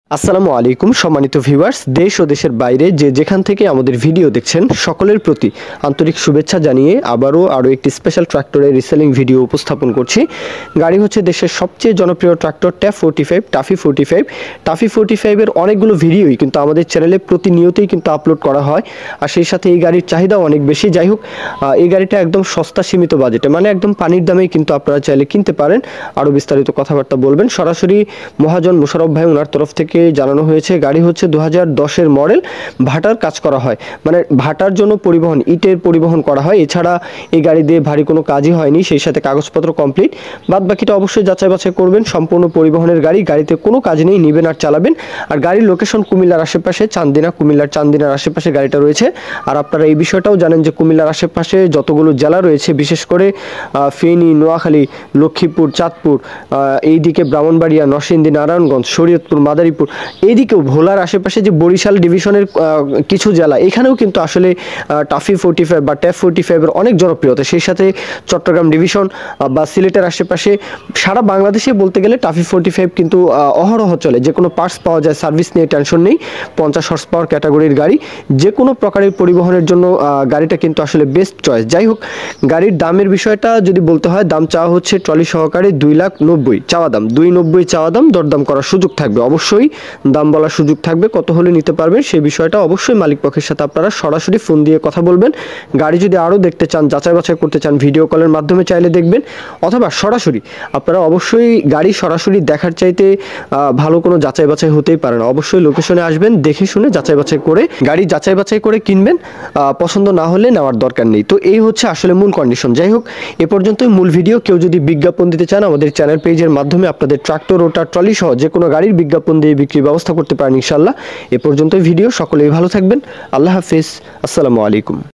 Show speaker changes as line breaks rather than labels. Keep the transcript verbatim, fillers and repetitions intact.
আসসালামু আলাইকুম সম্মানিত ভিউয়ার্স, দেশ ও দেশের বাইরে যে যেখান থেকে আমাদের ভিডিও দেখছেন সকলের প্রতি আন্তরিক শুভেচ্ছা জানিয়ে আবারও আরও একটি স্পেশাল ট্রাক্টরের রিসেলিং ভিডিও উপস্থাপন করছি। গাড়ি হচ্ছে দেশের সবচেয়ে জনপ্রিয় tractor TAFE forty five TAFE forty five TAFE forty ফাইভের অনেকগুলো ভিডিওই কিন্তু আমাদের চ্যানেলে প্রতিনিয়তই কিন্তু আপলোড করা হয়, আর সেই সাথে এই গাড়ির চাহিদাও অনেক বেশি। যাই হোক, এই গাড়িটা একদম সস্তা সীমিত বাজেটে, মানে একদম পানির দামেই কিন্তু আপনারা চাইলে কিনতে পারেন। আরও বিস্তারিত কথাবার্তা বলবেন সরাসরি মহাজন মোশারফ ভাই, ওনার তরফ থেকে জানানো হয়েছে। গাড়ি হচ্ছে দু হাজার দশের মডেল, ভাটার কাজ করা হয়, মানে ভাটার জন্য পরিবহন, ইটের পরিবহন করা হয়। এছাড়া এই গাড়ি দিয়ে ভারী কোনো কাজই হয়নি, সেই সাথে কাগজপত্র কমপ্লিট। বাদ বাকিটা অবশ্যই যাচাই বাছাই করবেন। সম্পূর্ণ পরিবহনের গাড়ি, গাড়িতে কোনো কাজ নেই, নেবেন আর চালাবেন। আর গাড়ির লোকেশন কুমিল্লার আশেপাশে, চান্দিনা, কুমিল্লার চান্দিনার আশেপাশে গাড়িটা রয়েছে। আর আপনারা এই বিষয়টাও জানেন যে কুমিল্লার আশেপাশে যতগুলো জেলা রয়েছে, বিশেষ করে ফেনী, নোয়াখালী, লক্ষ্মীপুর, চাঁদপুর, এইদিকে ব্রাহ্মণবাড়িয়া, নরসিংদী, নারায়ণগঞ্জ, শরীয়তপুর, মাদারীপুর, এইদিকেও ভোলার আশেপাশে যে বরিশাল ডিভিশনের কিছু জেলা, এখানেও কিন্তু আসলে টাফি ফোর্টি ফাইভ বা ট্যাফ ফোর্টি ফাইভের অনেক জনপ্রিয়তা। সেই সাথে চট্টগ্রাম ডিভিশন বা সিলেটের আশেপাশে, সারা বাংলাদেশে বলতে গেলে টাফি ফোর্টি ফাইভ কিন্তু অহরহ চলে। যে কোনো পার্টস পাওয়া যায়, সার্ভিস নিয়ে টেনশন নেই। পঞ্চাশ হর্স পাওয়ার ক্যাটাগরির গাড়ি, যে কোনো প্রকারের পরিবহনের জন্য গাড়িটা কিন্তু আসলে বেস্ট চয়েস। যাই হোক, গাড়ির দামের বিষয়টা যদি বলতে হয়, দাম চাওয়া হচ্ছে ট্রলি সহকারে দুই লাখ নব্বই চাওয়া দাম, দুই নব্বই চাওয়া দাম, দরদাম করার সুযোগ থাকবে। অবশ্যই দাম বলার সুযোগ থাকবে, কত হলে নিতে পারবেন সেই বিষয়টা অবশ্যই মালিক পক্ষের সাথে আপনারা সরাসরি ফোন দিয়ে কথা বলবেন। গাড়ি যদি আরও দেখতে চান, যাচাই বাছাই করতে চান, ভিডিও কলের মাধ্যমে চাইলে দেখবেন, অথবা সরাসরি আপনারা অবশ্যই গাড়ি সরাসরি দেখার চাইতে ভালো কোনো যাচাই বাছাই হতেই পারে না। অবশ্যই লোকেশনে আসবেন, দেখে শুনে যাচাই বাছাই করে গাড়ি যাচাই বাছাই করে কিনবেন। পছন্দ না হলে নেওয়ার দরকার নেই। তো এই হচ্ছে আসলে মূল কন্ডিশন। যাই হোক, এ পর্যন্তই মূল ভিডিও। কেউ যদি বিজ্ঞাপন দিতে চান, আমাদের চ্যানেল পেজের মাধ্যমে আপনাদের ট্রাক্টর, রোটার, ট্রলি সহ যে কোনো গাড়ির বিজ্ঞাপন দিয়ে বিক্রির ব্যবস্থা করতে পারেন ইনশাল্লাহ। এ পর্যন্তই ভিডিও। সকলেই ভালো থাকবেন। আল্লাহ হাফিজ। আসসালামু আলাইকুম।